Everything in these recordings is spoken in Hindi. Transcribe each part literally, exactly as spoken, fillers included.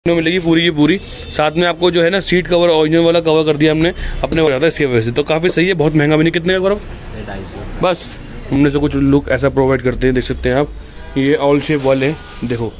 मिलेगी पूरी की पूरी। साथ में आपको जो है ना सीट कवर ओरिजिनल वाला कवर कर दिया हमने अपने ज्यादा इसकी वजह से, तो काफी सही है, बहुत महंगा भी नहीं। कितने का बर्फ बस हमने से कुछ लुक ऐसा प्रोवाइड करते हैं, देख सकते हैं आप। ये ऑल शेप वाले देखो,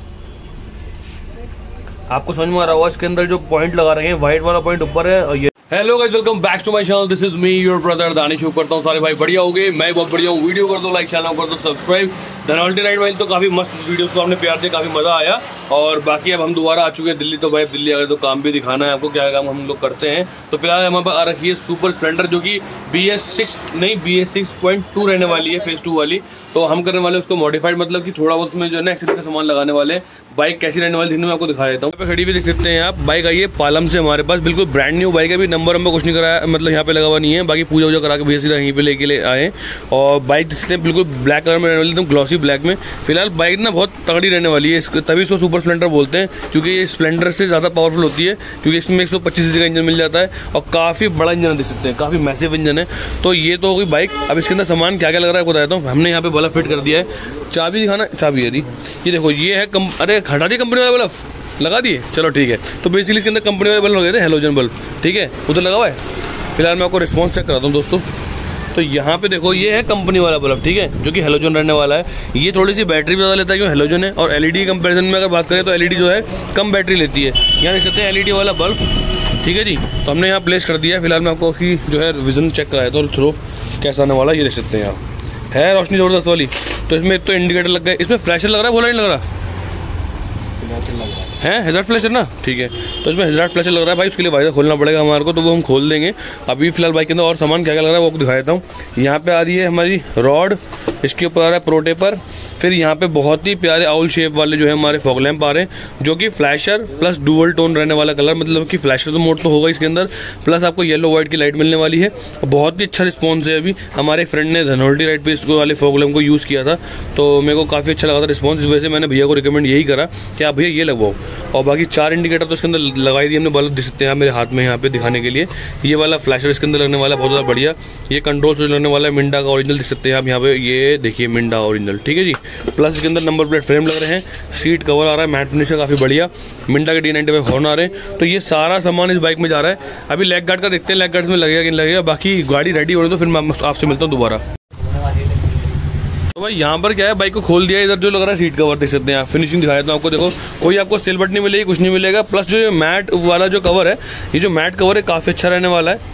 आपको समझ में आ रहा होगा इसके अंदर जो पॉइंट लगा रहे हैं, व्हाइट वाला पॉइंट ऊपर है। और ये hello guys, welcome back to my channel, this is me your brother Danish. Hope करता हूँ सारे भाई बढ़िया हो गए, मैं बहुत बढ़िया हूँ। वीडियो कर दो लाइक, चैनल कर दो सब्सक्राइब। धनौल्टी राइड वाइल तो काफ़ी मस्त वीडियोस को आपने प्यार दिया, काफ़ी मज़ा आया। और बाकी अब हम दोबारा आ चुके हैं दिल्ली, तो भाई दिल्ली अगर तो काम भी दिखाना है आपको, क्या काम हम लोग करते हैं। तो फिलहाल हमारे पास आ रखी है सुपर स्प्लेंडर, जो कि बी एस सिक्स नहीं B S six point two रहने वाली है, फेज टू वाली। तो हम करने वाले उसको मॉडिफाइड, मतलब कि थोड़ा उसमें जो है ना एक्सेस का सामान लगाने वाले। बाइक कैसी रहने वाली दिन में आपको दिखा देता हूँ। खड़ी भी देख सकते हैं आप, बाइक आई है पालम से हमारे पास, बिल्कुल ब्रांड न्यू बाइक है। अभी नंबर नंबर कुछ नहीं कराया, मतलब यहाँ पे लगा हुआ नहीं है। बाकी पूजा वूजा करा के भैया सीधा यहीं पे लेके ले आए। और बाइक देख सकते हैं बिल्कुल ब्लैक कलर में रहने वाली, एकदम ग्लॉसी ब्लैक में। फिलहाल बाइक ना बहुत तगड़ी रहने वाली है, तभी इसको सुपर स्प्लेंडर बोलते हैं, क्योंकि ये स्प्लेंडर से ज़्यादा पावरफुल होती है, क्योंकि इसमें एक सौ पच्चीस सीसी का इंजन मिल जाता है और काफ़ी बड़ा इंजन देख सकते हैं, काफ़ी मैसिव इंजन है। तो ये तो होगी बाइक। अब इसके अंदर सामान क्या क्या लग रहा है बता देता हूँ। हमने यहाँ पे बल्ब फिट कर दिया है, चाबी दिखाना, चाबी है ये देखो, ये है कम, अरे हटा दिए कंपनी वाला बल्ब, लगा दिए, चलो ठीक है। तो बेसिकली इसके अंदर कंपनी वाले बल्ब लगे थे, हेलोजन बल्ब, ठीक है, उधर लगा हुआ है। फिलहाल मैं आपको रिस्पॉन्स चेक कराता हूँ दोस्तों। तो यहाँ पे देखो, ये है कंपनी वाला बल्ब, ठीक है, जो कि हेलोजन रहने वाला है। ये थोड़ी सी बैटरी ज़्यादा लेता है क्यों, हेलोजन है। और एलईडी कंपैरिजन में अगर बात करें तो एलईडी जो है कम बैटरी लेती है। यहाँ देख सकते हैं एलईडी वाला बल्ब, ठीक है जी। तो हमने यहाँ प्लेस कर दिया है। फिलहाल मैं आपको उसकी जो है विजन चेक कराया था और थ्रो कैसा आने वाला, ये देख सकते हैं आप, है रोशनी ज़बरदस्त वाली। तो इसमें एक तो इंडिकेटर लग गया, इसमें फ्लैशर लग रहा है, बोला नहीं लग रहा है, हैज़ार्ड फ्लैशर ना, ठीक है। तो इसमें हैज़ार्ड फ्लैशर लग रहा है भाई, उसके लिए वाइजर खोलना पड़ेगा हमारे को, तो वो हम खोल देंगे। अभी फिलहाल बाइक के अंदर और सामान क्या क्या लग रहा है वो आपको दिखा देता हूँ। यहाँ पे आ रही है हमारी रॉड, इसके ऊपर आ रहा है प्रोटेपर। फिर यहाँ पे बहुत ही प्यारे आउल शेप वाले जो है हमारे फॉग लैंप आ रहे हैं, जो कि फ्लैशर प्लस डुअल टोन रहने वाला कलर, मतलब कि फ्लैशर तो मोड तो होगा इसके अंदर, प्लस आपको येलो व्हाइट की लाइट मिलने वाली है। बहुत ही अच्छा रिस्पॉन्स है। अभी हमारे फ्रेंड ने धनौल्टी राइड पे इसको वाले फॉग लैंप को यूज़ किया था, तो मेरे को काफ़ी अच्छा लगा था रिस्पॉन्स। इस वजह से मैंने भैया को रिकमेंड यही करा कि आप भैया ये लगवाओ। और बाकी चार इंडिकेटर तो इसके अंदर लगाई दी हमने, बल्ब देख सकते हैं मेरे हाथ में यहाँ पे दिखाने के लिए। ये वाला फ्लैशर इसके अंदर लगने वाला बहुत ज़्यादा बढ़िया। ये कंट्रोल स्विच लगने वाला है मिंडा का ओरिजिनल, देख सकते हैं आप यहाँ पे, ये देखिए मिंडा ओरिजिनल, ठीक है जी। प्लस इसके अंदर नंबर प्लेट फ्रेम लग रहे हैं, सीट कवर आ रहा है मैट फिनिश का काफी बढ़िया, मिंडा के डी नाइंटी फाइव हॉर्न आ रहे हैं। तो ये सारा सामान इस बाइक में जा रहा है। अभी लेग गार्ड का देखते हैं, लेग गार्ड में लगेगा कि नहीं लगेगा। बाकी गाड़ी रेडी हो रही तो फिर मैं आपसे मिलता हूँ दोबारा। तो भाई यहाँ पर क्या है, बाइक को खोल दिया, इधर जो लग रहा है सीट कवर देख सकते हैं आप, फिनिशिंग दिखाया था आपको। देखो कोई आपको सेल बट नहीं मिलेगी, कुछ नहीं मिलेगा। प्लस जो मैट वाला जो कवर है, ये जो मैट कवर है काफी अच्छा रहने वाला है।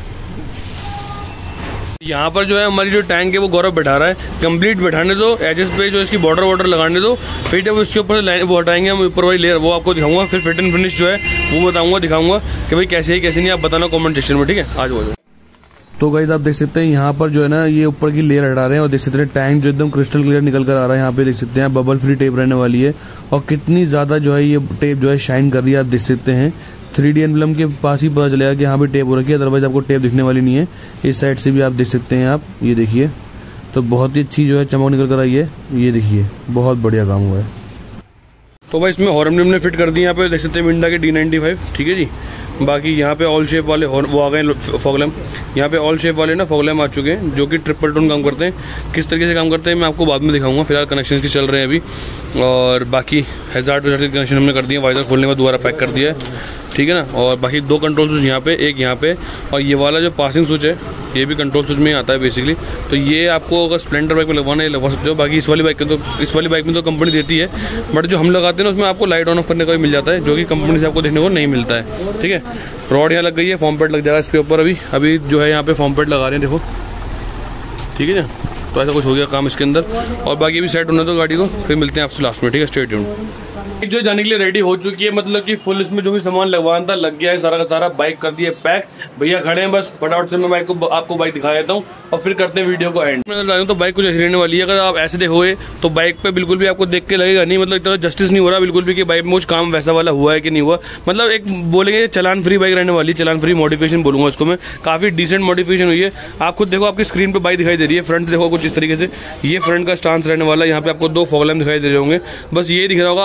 यहाँ पर जो है हमारी जो टैंक है वो गौरव बैठा रहा है, कंप्लीट बैठाने दो, एजेस पे जो इसकी बॉर्डर वॉर्डर लगाने दो। फिर जब इसके ऊपर लाइन वो हटाएंगे हम ऊपर वाली लेयर, वो आपको दिखाऊंगा। फिर फिट एंड फिनिश जो है वो बताऊंगा, दिखाऊंगा कि भाई कैसे है कैसे नहीं, आप बताना कमेंट सेक्शन में, ठीक है। आज वो तो गाइस आप देख सकते हैं यहाँ पर जो है ना, ये ऊपर की लेयर हटा रहे हैं और देख सकते हैं टैंक जो एकदम क्रिस्टल क्लियर निकल कर आ रहा है। यहाँ पे देख सकते हैं बबल फ्री टेप रहने वाली है, और कितनी ज्यादा जो है ये टेप जो है शाइन कर रही है, आप देख सकते हैं। थ्री डी एम्बलम के पास ही पता चलेगा कि यहाँ पे टेप हो रखी है, अदरवाइज आपको टेप दिखने वाली नहीं है। इस साइड से भी आप देख सकते हैं, आप ये देखिए, तो बहुत ही अच्छी जो है चमक निकल कर आई है, ये देखिए बहुत बढ़िया काम हुआ है। तो भाई इसमें हॉर्न हमने फिट कर दिए, यहाँ पे देख सकते हैं मिंडा के डी नाइंटी फाइव, ठीक है जी। बाकी यहाँ पे ऑल शेप वाले वो आ गए फॉग लैंप, यहाँ पे ऑल शेप वाले ना फॉग लैंप आ चुके हैं, जो कि ट्रिपल टोन काम करते हैं। किस तरीके से काम करते हैं मैं आपको बाद में दिखाऊंगा, फिलहाल कनेक्शन की चल रहे हैं अभी। और बाकी हैज़ार्ड वैज़ार्ड के कनेक्शन हमने कर दिए, वाइजर खोलने के बाद दोबारा पैक कर दिया है, ठीक है ना। और बाकी दो कंट्रोल स्विच यहाँ पे, एक यहाँ पे, और ये वाला जो पासिंग स्विच है ये भी कंट्रोल स्विच में ही आता है बेसिकली। तो ये आपको अगर स्प्लेंडर बाइक में लगवाना है लगवा सकते हो। बाकी इस वाली बाइक में तो इस वाली बाइक में तो कंपनी देती है, बट जो हम लगाते हैं ना उसमें आपको लाइट ऑन ऑफ करने का भी मिल जाता है, जो कि कंपनी से आपको देखने को नहीं मिलता है, ठीक है। रॉड यहाँ लग गई है, फॉर्म पैड लग जाएगा इसके ऊपर। अभी अभी जो है यहाँ पे फॉर्म पैड लगा रहे हैं, देखो, ठीक है ना। तो ऐसा कुछ हो गया काम इसके अंदर, और बाकी भी सेट होना तो गाड़ी को, फिर मिलते हैं आपसे लास्ट में, ठीक है। Stay tuned. जो जाने के लिए रेडी हो चुकी है, मतलब कि फुल इसमें जो भी सामान लगवाना था लग गया है सारा का सारा। बाइक कर दिया पैक, भैया खड़े हैं, बस फटाफट से मैं बाइक को आपको बाइक दिखा देता हूँ और फिर करते हैं वीडियो को एंड। मैं तो बाइक कुछ ऐसी रहने वाली है, अगर आप ऐसे देखोगे तो बाइक पे बिल्कुल भी आपको देख के लगेगा नहीं, मतलब इतना जस्टिस नहीं हो रहा बिल्कुल भी कि बाइक में कुछ काम वैसा वाला हुआ है कि नहीं हुआ। मतलब एक बोलेंगे चलान फ्री बाइक रहने वाली, चलान फ्री मॉडिफिकेशन बोलूंगा इसको मैं, काफी डिसेंट मॉडिफिकेशन हुई है। आप खुद देखो, आपकी स्क्रीन पे बाइक दिखाई दे रही है, फ्रंट देखो कुछ इस तरीके से, ये फ्रंट का स्टांस रहने वाला है। यहाँ पे आपको दो फॉग लैंप दिखाई दे रहे होंगे, बस ये दिख रहा होगा आपको ना,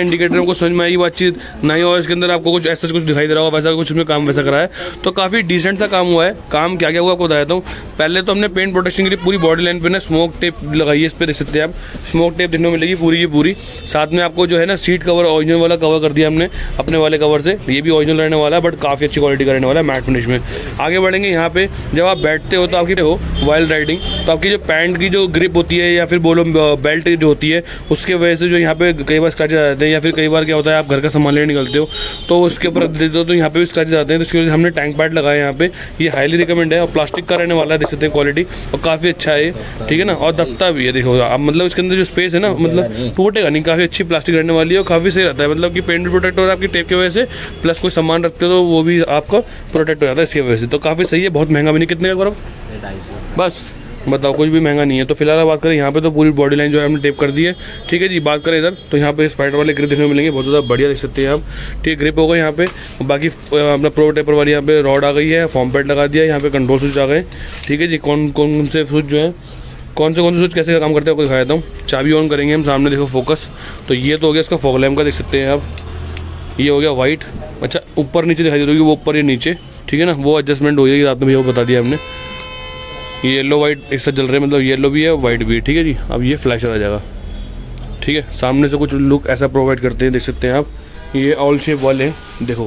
इंडिकेटर को समझ में आई बातचीत नहीं, और इसके अंदर आपको कुछ ऐसा कुछ दिखाई दे रहा होगा, वैसा कुछ उसमें काम वैसा करा है। तो काफ़ी डिसेंट सा काम हुआ है। काम क्या क्या हुआ आपको बताता हूँ। पहले तो हमने पेंट प्रोटेक्शन के लिए पूरी बॉडी लाइन पे ना स्मोक टेप लगाई है, इस पर देख सकते हैं आप, स्मोक टेप देखने को मिलेगी पूरी की पूरी। साथ में आपको जो है ना सीट कवर ओरिजिनल वाला कवर कर दिया हमने अपने वाले कवर से, ये भी ओरिजिनल रहने वाला है बट काफ़ी अच्छी क्वालिटी का रहने वाला है मैट फिनिश में। आगे बढ़ेंगे, यहाँ पे जब आप बैठते हो तो आपकी हो वाइल्ड राइडिंग, तो आपकी जो पैंट की जो ग्रिप होती है या फिर बोलो बेल्ट जो होती है उसके वजह से जो यहाँ पे कई बार स्क्रैचेज आ जाते हैं, या फिर कई बार क्या होता है आप घर का सामान लेने निकलते हो तो उसके ऊपर देते हो तो यहाँ पे भी स्क्रैचेज आते हैं। तो इसकी वजह से हमने टैंक पैड लगाया यहाँ पे, ये हाईली रिकमेंड है और प्लास्टिक का रहने वाला है, देख सकते हैं क्वालिटी और काफ़ी अच्छा है, ठीक है ना। और दबता भी है, देखो आप, मतलब इसके अंदर जो स्पेस है ना मतलब टूटेगा नहीं, काफ़ी अच्छी प्लास्टिक रहने वाली है और काफ़ी सही रहता है, मतलब कि पेंट भी प्रोटेक्ट हो रहा है आपकी टेप की वजह से, प्लस कोई सामान रखते हो तो वो भी आपका प्रोटेक्ट हो जाता है इसकी वजह से। तो काफ़ी सही है, बहुत महंगा भी नहीं। कितने का गौरव? बस बताओ, कुछ भी महंगा नहीं है। तो फिलहाल बात करें यहाँ पे तो पूरी बॉडी लाइन जो है हमने टेप कर दी है, ठीक है जी। बात करें इधर तो यहाँ पे स्पाइडर वाले ग्रिप देखने को मिलेंगे, बहुत ज़्यादा बढ़िया देख सकते हैं आप, ठीक है। ग्रिप हो गए यहाँ पे, बाकी अपना प्रो टेपर वाली यहाँ पे रॉड आ गई है, फॉर्म पैड लगा दिया है, यहाँ पे कंट्रोल स्विच आ गए, ठीक है जी। कौन कौन से स्विच जो है, कौन से कौन से स्विच कैसे काम करते हैं आपको दिखा देता हूँ। चाबी ऑन करेंगे हम, सामने देखो फोकस, तो ये तो हो गया इसका फॉग लैम्प का, देख सकते हैं आप, ये हो गया वाइट। अच्छा ऊपर नीचे दिखाई दे रही है, वो ऊपर ये नीचे, ठीक है ना, वो एडजस्टमेंट हो जाएगी, रात में भैया को बता दिया हमने। ये येलो वाइट एक साथ जल रहे हैं, मतलब येलो भी है वाइट भी है, ठीक है जी। अब ये फ्लैशर आ जाएगा, ठीक है। सामने से कुछ लुक ऐसा प्रोवाइड करते हैं, देख सकते हैं आप, ये ऑल शेप वाले देखो,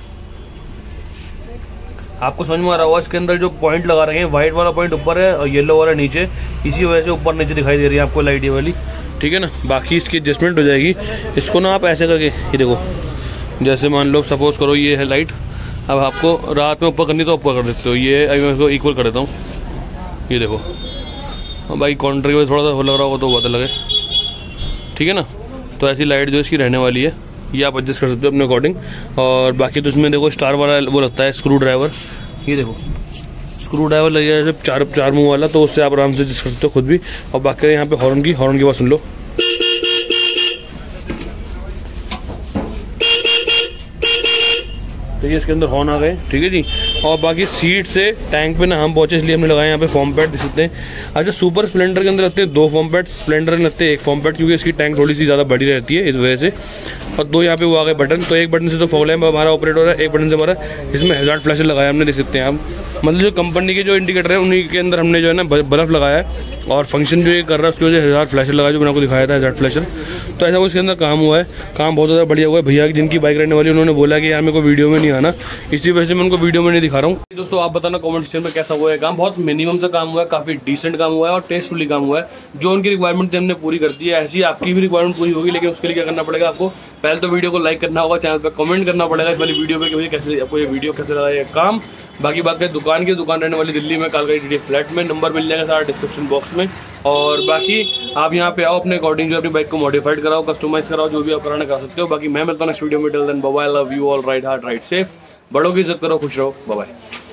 आपको समझ में आ रहा होगा। इसके अंदर जो पॉइंट लगा रहे हैं, व्हाइट वाला पॉइंट ऊपर है और येलो वाला नीचे, इसी वजह से ऊपर नीचे दिखाई दे रही है आपको लाइट ये वाली, ठीक है ना। बाकी इसकी एडजस्टमेंट हो जाएगी। इसको ना आप ऐसे करके, ये देखो, जैसे मान लो सपोज करो ये है लाइट, अब आपको रात में ऊपर करनी तो ऊपर कर देते हो, ये मैं इसको इक्वल कर देता हूँ, ये देखो। हाँ भाई काउंटर की वजह थोड़ा सा हो लग रहा होगा तो बहुत लगे, ठीक है ना। तो ऐसी लाइट जो इसकी रहने वाली है, ये आप एडजस्ट कर सकते हो अपने अकॉर्डिंग। और बाकी तो इसमें देखो स्टार वाला वो लगता है स्क्रू ड्राइवर, ये देखो स्क्रू ड्राइवर लग जाए चार चार मुँह वाला, तो उससे आप आराम से एडजस्ट कर सकते हो खुद भी। और बाकी यहाँ पे हॉर्न की हॉर्न की बात सुन लो, तो ये इसके अंदर हॉर्न आ गए, ठीक है जी। और बाकी सीट से टैंक पे ना हम पहुंचे इसलिए हमने लगाया यहाँ पे फॉर्म पैड, देख सकते हैं। अच्छा सुपर स्प्लेंडर के अंदर लगते हैं दो फॉर्म पैड, स्प्लेंडर में लगते हैं एक फॉर्म पैड, क्योंकि इसकी टैंक थोड़ी सी ज़्यादा बड़ी रहती है इस वजह से। और दो यहाँ पे वो आ गए बटन, तो एक बटन से तो फॉग लैम्प हमारा ऑपरेट हो रहा है, एक बटन से हमारा इसमें हैजार्ड फ्लैशर लगाया हमने, देख सकते हैं आप। मतलब जो कंपनी के जो इंडिकेटर है उन्हीं के अंदर हमने जो है ना बल्ब लगाया है, और फंक्शन जो ये कर रहा है उसकी वजह से हैजार्ड फ्लैशर लगाया, जो मैंने आपको दिखाया था हैजार्ड फ्लैशर। तो ऐसा कुछ इसके अंदर काम हुआ है, काम बहुत ज़्यादा बढ़िया हुआ है। भैया जिनकी बाइक रहने वाली उन्होंने बोला कि यार मेरे को वीडियो में नहीं आना, इसी वजह से मैं उनको वीडियो में नहीं दिखा रहा हूँ। दोस्तों आप बताना कमेंट सेक्शन में कैसा हुआ है काम। बहुत मिनिमम सा काम हुआ है, काफ़ी डिसेंट काम हुआ है और टेस्टफुली काम हुआ है। जो उनकी रिक्वायरमेंट थी हमने पूरी कर दी है, ऐसी आपकी भी रिक्वायरमेंट पूरी होगी, लेकिन उसके लिए क्या करना पड़ेगा आपको, पहले तो वीडियो को लाइक करना होगा, चैनल पर कमेंट करना पड़ेगा इस वाली वीडियो पे कि मुझे कैसे आपको ये वीडियो कैसे लगा ये काम। बाकी बात करें दुकान की, दुकान रहने वाली दिल्ली में कालका डी फ्लैट में, नंबर मिल जाएगा सारा डिस्क्रिप्शन बॉक्स में। और बाकी आप यहाँ पे आओ, अपने अकॉर्डिंग जो अपनी बाइक को मॉडिफाइड कराओ, कस्टमाइज कराओ, जो भी आप कराना कर सकते हो। बाकी मैं मिलता हूँ नेक्स्ट वीडियो में, till then bye bye, love you all, ride hard ride safe, बड़ों की इज्जत करो, खुश रहो, बाय बाय।